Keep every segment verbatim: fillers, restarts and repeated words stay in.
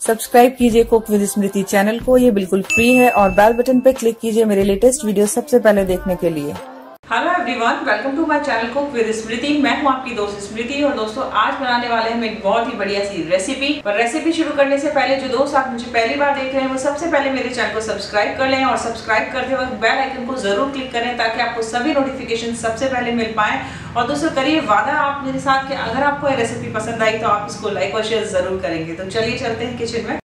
Subscribe कीजिए cook with Smriti channel को, ये बिल्कुल फ्री है और बेल बटन पे क्लिक कीजिए मेरे लेटेस्ट वीडियो सबसे पहले देखने के लिए। Hello everyone, welcome to my channel cook with Smriti. मैं हूं आपकी दोस्त स्मृति और दोस्तों आज बनाने वाले हैं हम एक बहुत ही बढ़िया सी रेसिपी। पर रेसिपी शुरू करने से पहले जो दोस्त आप मुझे पहली बार देख रहे हैं वो सबसे पहले मेरे चैनल को सब्सक्राइब कर लें और सब्सक्राइब करते वक्त बेल आइकन को जरूर क्लिक करें ताकि आपको सभी नोटिफिकेशन सबसे पहले मिल पाए। और दोस्तों करिए वादा आप मेरे साथ कि अगर आपको ये रेसिपी पसंद आई तो आप इसको लाइक और शेयर जरूर करेंगे। तो चलिए चलते हैं किचन में।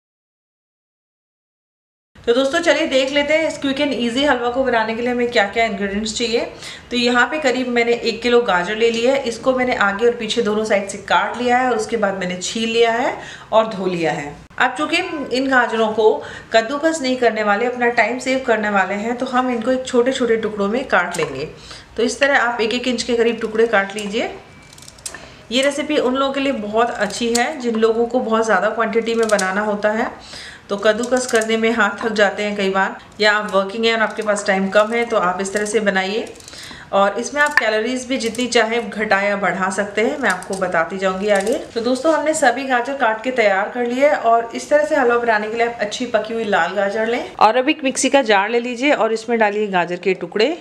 तो दोस्तों चलिए देख लेते हैं इस क्विक एंड इजी हलवा को बनाने के लिए हमें क्या क्या इंग्रेडिएंट्स चाहिए। तो यहाँ पे करीब मैंने एक किलो गाजर ले लिया है। इसको मैंने आगे और पीछे दोनों साइड से काट लिया है और उसके बाद मैंने छील लिया है और धो लिया है। अब चूंकि इन गाजरों को कद्दूकस नहीं करने वाले, अपना टाइम सेव करने वाले हैं, तो हम इनको एक छोटे छोटे टुकड़ों में काट लेंगे। तो इस तरह आप एक एक इंच के करीब टुकड़े काट लीजिए। ये रेसिपी उन लोगों के लिए बहुत अच्छी है जिन लोगों को बहुत ज़्यादा क्वांटिटी में बनाना होता है, तो कद्दूकस करने में हाथ थक जाते हैं कई बार, या आप वर्किंग हैं और आपके पास टाइम कम है, तो आप इस तरह से बनाइए। और इसमें आप कैलोरीज भी जितनी चाहे घटा या बढ़ा सकते हैं, मैं आपको बताती जाऊंगी आगे। तो दोस्तों हमने सभी गाजर काट के तैयार कर लिए है और इस तरह से हलवा बनाने के लिए आप अच्छी पकी हुई लाल गाजर लें और अब एक मिक्सी का जार ले लीजिए और इसमें डालिए गाजर के टुकड़े।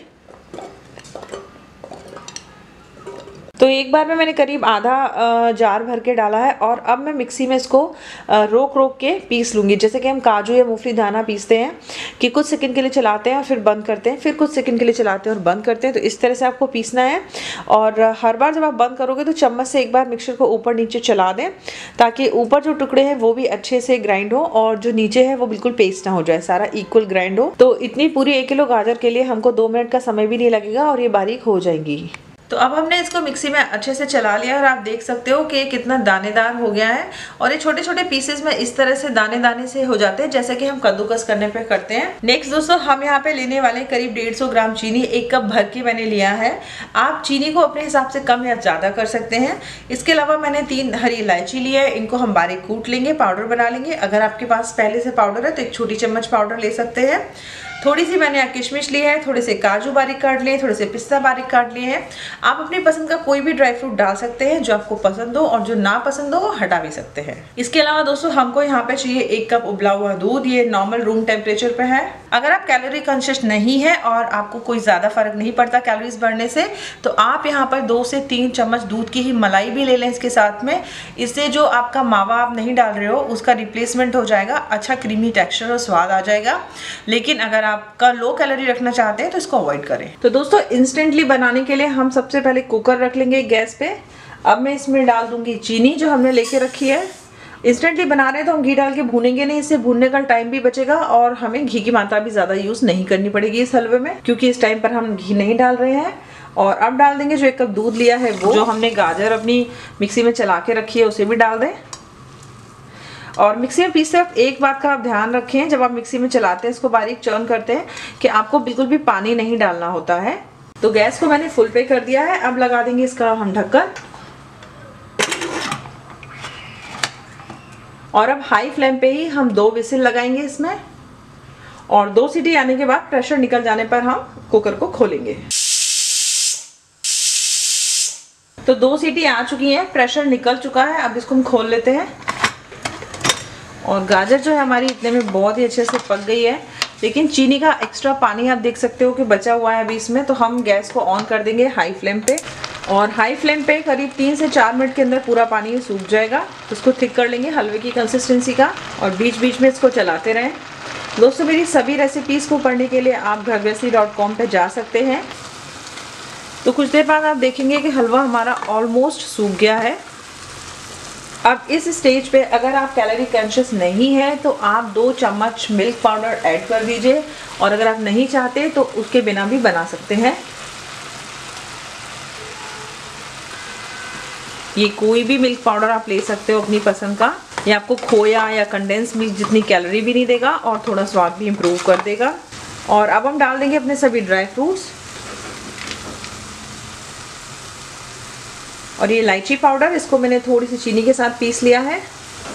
तो एक बार में मैंने करीब आधा जार भर के डाला है और अब मैं मिक्सी में इसको रोक रोक के पीस लूँगी, जैसे कि हम काजू या मूंगफली दाना पीसते हैं कि कुछ सेकंड के लिए चलाते हैं और फिर बंद करते हैं, फिर कुछ सेकंड के लिए चलाते हैं और बंद करते हैं। तो इस तरह से आपको पीसना है और हर बार जब आप बंद करोगे तो चम्मच से एक बार मिक्सर को ऊपर नीचे चला दें ताकि ऊपर जो टुकड़े हैं वो भी अच्छे से ग्राइंड हो और जो नीचे है वो बिल्कुल पेस्ट ना हो जाए, सारा इक्वल ग्राइंड हो। तो इतनी पूरी एक किलो गाजर के लिए हमको दो मिनट का समय भी नहीं लगेगा और ये बारीक हो जाएंगी। तो अब हमने इसको मिक्सी में अच्छे से चला लिया और आप देख सकते हो कि कितना दानेदार हो गया है और ये छोटे छोटे पीसेस में इस तरह से दाने दाने से हो जाते हैं जैसे कि हम कद्दूकस करने पे करते हैं। नेक्स्ट दोस्तों हम यहाँ पे लेने वाले करीब डेढ़ सौ ग्राम चीनी, एक कप भर के मैंने लिया है। आप चीनी को अपने हिसाब से कम या ज़्यादा कर सकते हैं। इसके अलावा मैंने तीन हरी इलायची ली है, इनको हम बारीक कूट लेंगे, पाउडर बना लेंगे। अगर आपके पास पहले से पाउडर है तो एक छोटी चम्मच पाउडर ले सकते हैं। थोड़ी सी मैंने किशमिश ली है, थोड़े से काजू बारीक काट लिए, थोड़े से पिस्ता बारीक काट लिए हैं। आप अपनी पसंद का कोई भी ड्राई फ्रूट डाल सकते हैं जो आपको पसंद हो और जो ना पसंद हो वो हटा भी सकते हैं। इसके अलावा दोस्तों हमको यहाँ पे चाहिए एक कप उबला हुआ दूध, ये नॉर्मल रूम टेम्परेचर पे है। अगर आप कैलोरी कॉन्शियस नहीं है और आपको कोई ज्यादा फर्क नहीं पड़ता कैलोरीज बढ़ने से, तो आप यहाँ पर दो से तीन चम्मच दूध की ही मलाई भी ले लें इसके साथ में। इससे जो आपका मावा आप नहीं डाल रहे हो उसका रिप्लेसमेंट हो जाएगा, अच्छा क्रीमी टेक्सचर और स्वाद आ जाएगा। लेकिन अगर आपका लो कैलोरी रखना चाहते हैं तो इसको अवॉइड करें। तो दोस्तों इंस्टेंटली बनाने के लिए हम सबसे पहले कुकर रख लेंगे गैस पे। अब मैं इसमें डाल दूंगी चीनी जो हमने लेके रखी है। इंस्टेंटली बना रहे हैं तो हम घी डाल के भूनेंगे नहीं, इससे भूनने का टाइम भी बचेगा और हमें घी की मात्रा भी ज्यादा यूज नहीं करनी पड़ेगी इस हलवे में, क्योंकि इस टाइम पर हम घी नहीं डाल रहे हैं। और अब डाल देंगे जो एक कप दूध लिया है वो, जो हमने गाजर अपनी मिक्सी में चला के रखी है उसे भी डाल दें। और मिक्सी में पीसते वक्त एक बात का आप ध्यान रखें, जब आप मिक्सी में चलाते हैं इसको बारीक चर्न करते हैं कि आपको बिल्कुल भी पानी नहीं डालना होता है। तो गैस को मैंने फुल पे कर दिया है। अब लगा देंगे इसका हम ढक्कन और अब हाई फ्लेम पे ही हम दो विसिल लगाएंगे इसमें और दो सीटी आने के बाद प्रेशर निकल जाने पर हम कुकर को खोलेंगे। तो दो सीटी आ चुकी है, प्रेशर निकल चुका है। अब इसको हम खोल लेते हैं और गाजर जो है हमारी इतने में बहुत ही अच्छे से पक गई है, लेकिन चीनी का एक्स्ट्रा पानी आप देख सकते हो कि बचा हुआ है अभी इसमें। तो हम गैस को ऑन कर देंगे हाई फ्लेम पे और हाई फ्लेम पे करीब तीन से चार मिनट के अंदर पूरा पानी सूख जाएगा। तो इसको थिक कर लेंगे हलवे की कंसिस्टेंसी का और बीच बीच में इसको चलाते रहें। दोस्तों मेरी सभी रेसिपीज़ को पढ़ने के लिए आप घरगृहस्थी डॉट कॉम पर जा सकते हैं। तो कुछ देर बाद आप देखेंगे कि हलवा हमारा ऑलमोस्ट सूख गया है। अब इस स्टेज पे अगर आप कैलोरी कॉन्शियस नहीं है तो आप दो चम्मच मिल्क पाउडर ऐड कर दीजिए और अगर आप नहीं चाहते तो उसके बिना भी बना सकते हैं। ये कोई भी मिल्क पाउडर आप ले सकते हो अपनी पसंद का। ये आपको खोया या कंडेंस मिल्क जितनी कैलोरी भी नहीं देगा और थोड़ा स्वाद भी इम्प्रूव कर देगा। और अब हम डाल देंगे अपने सभी ड्राई फ्रूट्स और ये इलायची पाउडर, इसको मैंने थोड़ी सी चीनी के साथ पीस लिया है।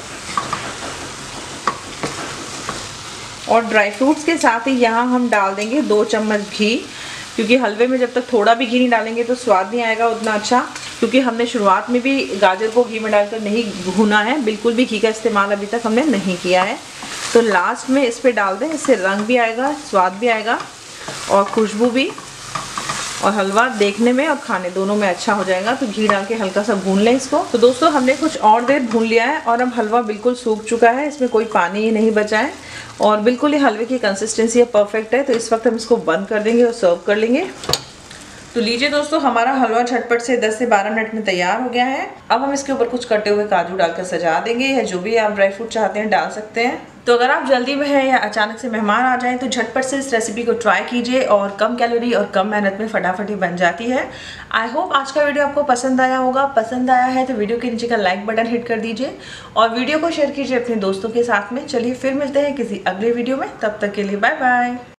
और ड्राई फ्रूट्स के साथ ही यहाँ हम डाल देंगे दो चम्मच घी, क्योंकि हलवे में जब तक थोड़ा भी घी नहीं डालेंगे तो स्वाद नहीं आएगा उतना अच्छा। क्योंकि हमने शुरुआत में भी गाजर को घी में डालकर नहीं भुना है, बिल्कुल भी घी का इस्तेमाल अभी तक हमने नहीं किया है। तो लास्ट में इस पर डाल दें, इससे रंग भी आएगा, स्वाद भी आएगा और खुशबू भी, और हलवा देखने में और खाने दोनों में अच्छा हो जाएगा। तो घी डाल के हल्का सा भून लें इसको। तो दोस्तों हमने कुछ और देर भून लिया है और अब हलवा बिल्कुल सूख चुका है, इसमें कोई पानी ही नहीं बचा है और बिल्कुल ये हलवे की कंसिस्टेंसी परफेक्ट है। तो इस वक्त हम इसको बंद कर देंगे और सर्व कर लेंगे। तो लीजिए दोस्तों, हमारा हलवा झटपट से दस से बारह मिनट में तैयार हो गया है। अब हम इसके ऊपर कुछ कटे हुए काजू डालकर सजा देंगे, या जो भी आप ड्राई फ्रूट चाहते हैं डाल सकते हैं। तो अगर आप जल्दी में हैं या अचानक से मेहमान आ जाएं तो झटपट से इस रेसिपी को ट्राई कीजिए और कम कैलोरी और कम मेहनत में फटाफट ही बन जाती है। आई होप आज का वीडियो आपको पसंद आया होगा। पसंद आया है तो वीडियो के नीचे का लाइक बटन हिट कर दीजिए और वीडियो को शेयर कीजिए अपने दोस्तों के साथ में। चलिए फिर मिलते हैं किसी अगले वीडियो में, तब तक के लिए बाय बाय।